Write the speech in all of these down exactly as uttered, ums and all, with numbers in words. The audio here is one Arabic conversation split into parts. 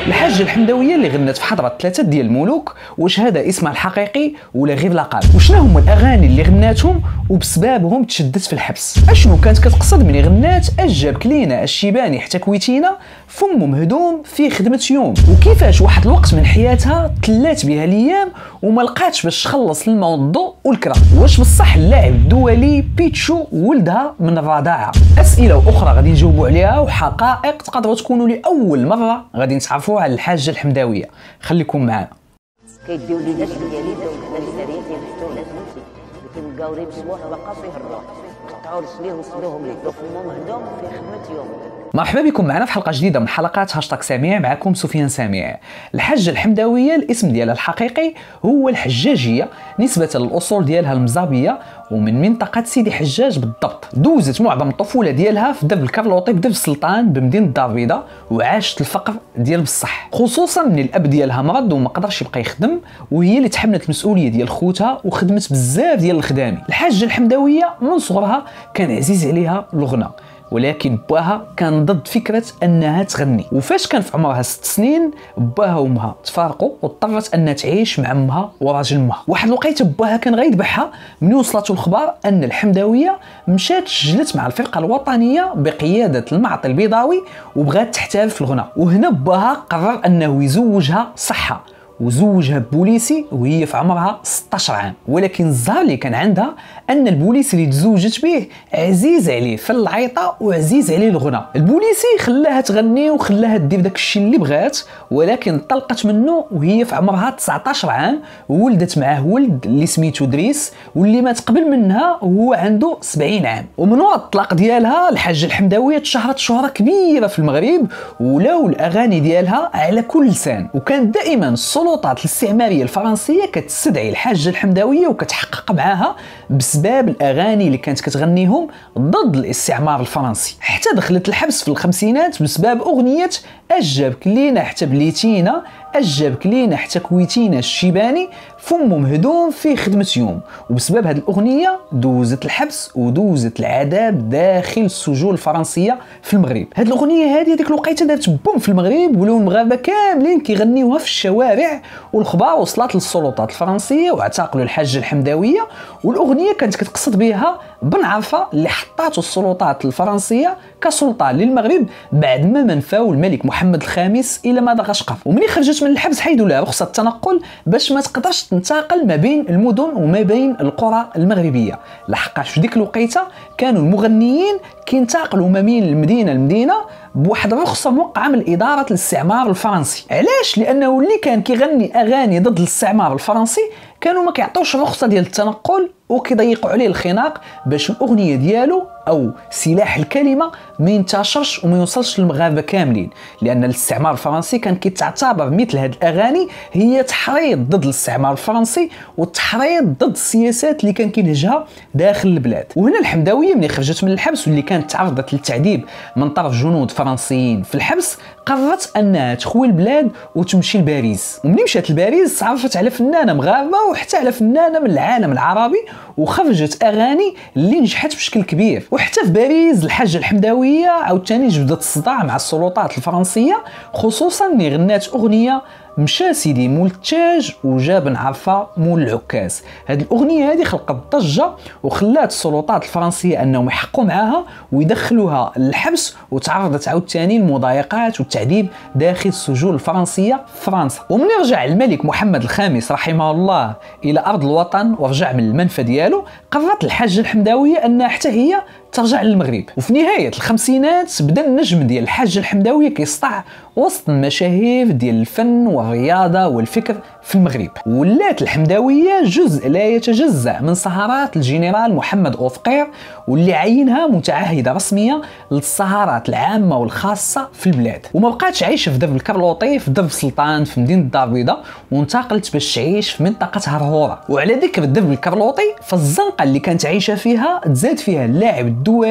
الحاجه الحمداويه اللي غنات في حضره ثلاثه ديال الملوك، واش هذا اسمها الحقيقي ولا غير لقب؟ وشنو هما الاغاني اللي غناتهم وبسببهم تشدت في الحبس؟ اشنو كانت كتقصد ملي غنات اش جابك لينا الشيباني حتى كويتينا فمو مهدوم في خدمه يوم؟ وكيفاش واحد الوقت من حياتها تلات بها الايام وما لقاتش باش تخلص الماء والضوء والكرا؟ واش بصح اللاعب الدولي بيتشو ولدها من الرضاعه؟ اسئله واخرى غادي نجاوبوا عليها، وحقائق تقدروا تكونوا لاول مره غادي نتعرفوا على الحاجه الحمداويه. خليكم معنا. كيديو لي ناس ديالي وكذا السرير ديال حتى ولاد نفسي كيبقاو بسبوع بقى فيه الروح قطعوا رسليه وصلوهم ليه وفمو مهدوم في خدمه يوم. مرحبا بكم معنا في حلقه جديده من حلقات هاشتاغ سامع، معكم سفيان سامع. الحاجه الحمداويه الاسم ديالها الحقيقي هو الحجاجيه نسبه للاصول ديالها المزابيه ومن منطقه سيدي حجاج بالضبط. دوزت معظم الطفوله ديالها في دب الكرلوطي بدب السلطان بمدينه الدار البيضاء، وعاشت الفقر ديال بصح، خصوصا من الاب ديالها مرض وما قدرش يبقى يخدم، وهي اللي تحملت المسؤوليه ديال خوتها وخدمت بزاف ديال الخدامي. الحاجه الحمداويه من صغرها كان عزيز عليها الغنى، ولكن باها كان ضد فكره انها تغني. وفاش كان في عمرها ست سنين باها وامها تفارقوا واضطرت انها تعيش مع امها وراجل امها. واحد الوقيته باها كان غيذبحها من وصلته الخبر ان الحمداويه مشات سجلت مع الفرقه الوطنيه بقياده المعطي البيضاوي وبغات تحترف في الغنى. وهنا باها قرر انه يزوجها صحه، وزوجها بوليسي وهي في عمرها ستة عشر عام. ولكن الظاهر اللي كان عندها ان البوليسي اللي تزوجت به عزيز عليه في العيطه وعزيز عليه الغنى. البوليسي خلاها تغني وخلاها دير داك الشيء اللي بغات، ولكن طلقت منه وهي في عمرها تسعة عشر عام، وولدت معاه ولد اللي سميتو دريس واللي مات قبل منها وهو عنده سبعين عام. ومن وراء الطلاق ديالها الحاجه الحمداويه تشهرت شهره كبيره في المغرب، ولاو الاغاني ديالها على كل لسان. وكانت دائما السلطات الاستعماريه الفرنسيه كتستدعي الحاجه الحمداويه وكتحقق معاها بسبب الاغاني اللي كانت كتغنيهم ضد الاستعمار الفرنسي، حتى دخلت الحبس في الخمسينات بسبب اغنيه اش جابك لينا حتى بليتينا، اش جابك لينا حتى كويتينا الشيباني فمو مهدوم في خدمه يوم. وبسبب هذه الاغنيه دوزت الحبس ودوزت العذاب داخل السجون الفرنسيه في المغرب. هذه الاغنيه هذه ديك الوقيته دارت بوم في المغرب، ولاو المغاربه كاملين كيغنيوها في الشوارع، والخبار وصلت للسلطات الفرنسيه واعتقلوا الحاجه الحمداويه. والاغنيه كانت كتقصد بها بن عرفه اللي حطاته السلطات الفرنسيه كسلطان للمغرب بعد ما منفاو الملك محمد الخامس الى مدغشقر. وملي خرجت من الحبس حيدوا لها رخصه التنقل باش ما تقدرش تنتقل ما بين المدن وما بين القرى المغربيه، لحقاش في ديك الوقيته كانوا المغنيين كينتقلوا ما بين المدينه لمدينه بواحد الرخصه موقعه من اداره الاستعمار الفرنسي. علاش؟ لانه اللي كان كيغني اغاني ضد الاستعمار الفرنسي كانوا ما كيعطوش الرخصه ديال التنقل وكيضيقوا عليه الخناق باش الاغنيه ديالو او سلاح الكلمه ما ينتشرش وما يوصلش للمغاربه كاملين، لان الاستعمار الفرنسي كان كيتعتبر مثل هذه الاغاني هي تحريض ضد الاستعمار الفرنسي والتحريض ضد السياسات اللي كان كينهجها داخل البلاد. وهنا الحمداويه ملي خرجت من الحبس واللي كانت تعرضت للتعذيب من طرف جنود فرنسيين في الحبس، قررت انها تخوي البلاد وتمشي لباريس. وملي مشات لباريس تعرفت على فنانه مغاربه وحتى على فنانه من العالم العربي، وخرجت اغاني اللي نجحت بشكل كبير. وحتى في باريس الحاجه الحمداويه عاوتاني جبدت الصداع مع السلطات الفرنسيه، خصوصا ملي غنات اغنيه مشى سيدي مول التاج وجا بن عرفه مول العكاز. هذه الاغنيه هذه خلقت ضجه وخلات السلطات الفرنسيه انهم يحقوا معاها ويدخلوها للحبس، وتعرضت عاوتاني للمضايقات والتعذيب داخل السجون الفرنسيه في فرنسا. ومن رجع الملك محمد الخامس رحمه الله الى ارض الوطن ورجع من المنفى ديالو، قررت الحاجه الحمداويه انها حتى هي ترجع للمغرب. وفي نهايه الخمسينات بدا النجم ديال الحاجه الحمداويه كيسطع وسط المشاهير ديال الفن والرياضه والفكر في المغرب. ولات الحمداويه جزء لا يتجزا من سهرات الجنرال محمد أوفقير، واللي عينها متعهده رسميه للسهرات العامه والخاصه في البلاد. وما بقاتش عايشه في درب الكرلوطي في درب سلطان في مدينه الدار البيضاء، وانتقلت باش تعيش في منطقه هرهوره. وعلى ذكر درب الكرلوطي فالزنقه اللي كانت عايشه فيها تزاد فيها اللاعب الدولي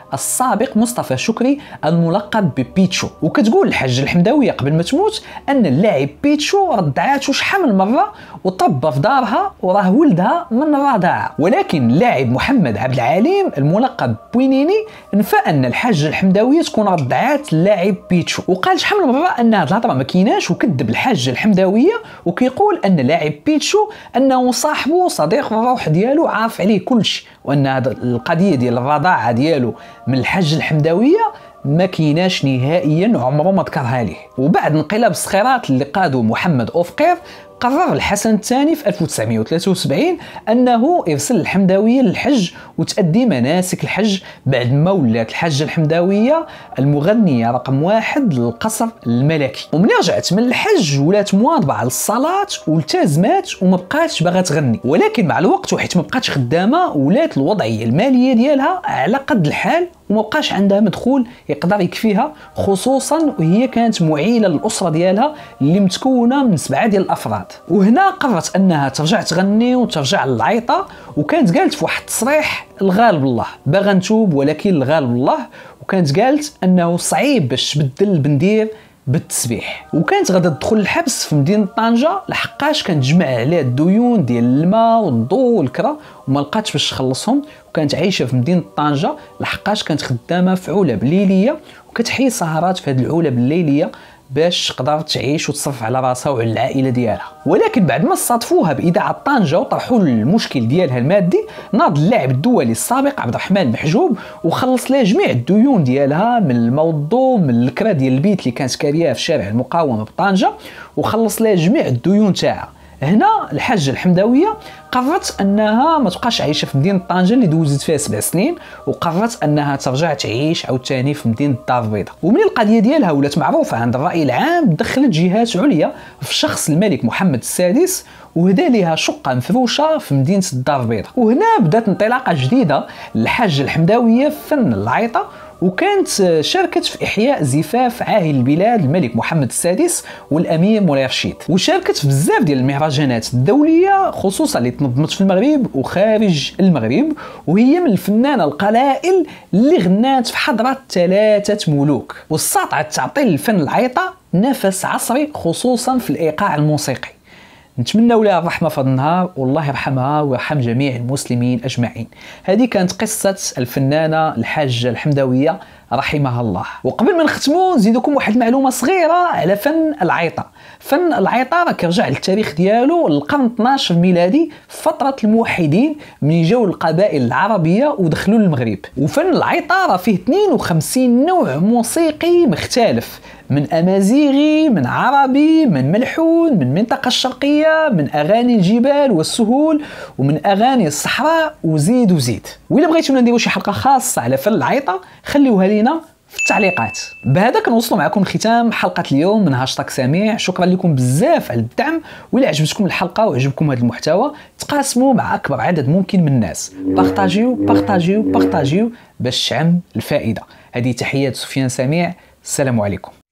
السابق مصطفى شكري الملقب ببيتشو. وكتقول الحاجه الحمداويه قبل ما تموت ان اللاعب بيتشو ردعاتو شحال من مره وطب في دارها وراه ولدها من الرضاعه. ولكن اللاعب محمد عبد العليم الملقب بوينيني نفى ان الحاجه الحمداويه تكون ردعات اللاعب بيتشو، وقال شحال من مره ان هذه الهضره ما كايناش، وكذب الحاجه الحمداويه وكيقول ان لاعب بيتشو انه صاحبه صديق الروح ديالو عارف عليه كلشي، وان هذه القضيه ديال الرضاعه ديالو من الحاجه الحمداويه ما كيناش نهائيا، عمره ما ذكرها ليه. وبعد انقلاب الصخيرات اللي قادو محمد اوفقير قرر الحسن الثاني في ألف وتسعمائة وثلاثة وسبعين انه يرسل الحمداويه للحج وتأدي مناسك الحج، بعد ما ولات الحاجه الحمداويه المغنيه رقم واحد للقصر الملكي. ومن رجعت من الحج ولات مواظبه على الصلاه والتزمات وما بقاتش باغا تغني. ولكن مع الوقت وحيت ما بقاتش خدامه ولات الوضعيه الماليه ديالها على قد الحال وما بقاش عندها مدخول يقدر يكفيها، خصوصا وهي كانت معيله للاسره ديالها اللي متكونه من سبعه ديال الافراد. وهنا قررت انها ترجع تغني وترجع للعيطه، وكانت قالت في واحد التصريح الغالب الله باغا نتوب ولكن الغالب الله، وكانت قالت انه صعيب باش تبدل البندير بالتسبيح. وكانت غادا تدخل الحبس في مدينه طنجه لحقاش كانت تجمع عليها الديون ديال الماء والضوء والكرا وما لقاتش باش تخلصهم، وكانت عايشه في مدينه طنجه لحقاش كانت خدامه في علب ليليه وكتحيي سهرات في هذه العلب الليليه باش تقدر تعيش وتصرف على راسها وعلى العائله ديالها. ولكن بعد ما صادفوها باذاعه طنجه وطرحوا المشكل ديالها المادي، ناض اللاعب الدولي السابق عبد الرحمن محجوب وخلص لها جميع الديون ديالها من الموضوع من الكرا ديال البيت اللي كانت كارياه في شارع المقاومه بطنجه، وخلص لها جميع الديون تاعها. هنا الحاجه الحمداويه قررت انها ما تبقاش عايشه في مدينه طنجه اللي دوزت فيها سبع سنين، وقررت انها ترجع تعيش عاوتاني في مدينه الدار البيضاء. ومن القضيه ديالها ولات معروفه عند الراي العام دخلت جهات عليا في شخص الملك محمد السادس وهدا ليها شقه مفروشه في مدينه الدار البيضاء. وهنا بدات انطلاقه جديده للحاجه الحمداويه في فن العيطه، وكانت شاركت في إحياء زفاف عاهل البلاد الملك محمد السادس والأمير مولاي رشيد، وشاركت في بزاف ديال المهرجانات الدولية خصوصا اللي تنظمت في المغرب وخارج المغرب. وهي من الفنانة القلائل اللي غنات في حضرة ثلاثة ملوك، واستطاعت تعطي للفن العيطة نفس عصري خصوصا في الإيقاع الموسيقي. نتمنى لها الرحمه في هذا النهار، والله يرحمها ويرحم جميع المسلمين اجمعين. هذه كانت قصه الفنانه الحاجه الحمداويه رحمها الله. وقبل ما نختموا نزيدكم واحد المعلومه صغيره على فن العيطه. فن العيطه راه كيرجع للتاريخ ديالو للقرن اثناش ميلادي، في فتره الموحدين من جاو القبائل العربيه ودخلوا للمغرب. وفن العيطه راه فيه اثنين وخمسين نوع موسيقي مختلف، من امازيغي، من عربي، من ملحون، من المنطقه الشرقيه، من اغاني الجبال والسهول، ومن اغاني الصحراء، وزيد وزيد. وإلا بغيتونا نديروا شي حلقه خاصه على فن العيطه خليوها لينا في التعليقات. بهذا كنوصلوا معكم لختام حلقه اليوم من هاشتاغ سميع. شكرا لكم بزاف على الدعم، وإلا عجبتكم الحلقه وعجبكم هذا المحتوى تقاسموا مع اكبر عدد ممكن من الناس، بارطاجيو بارطاجيو بارطاجيو باش تعم الفائده. هذه تحيات سفيان سميع، السلام عليكم.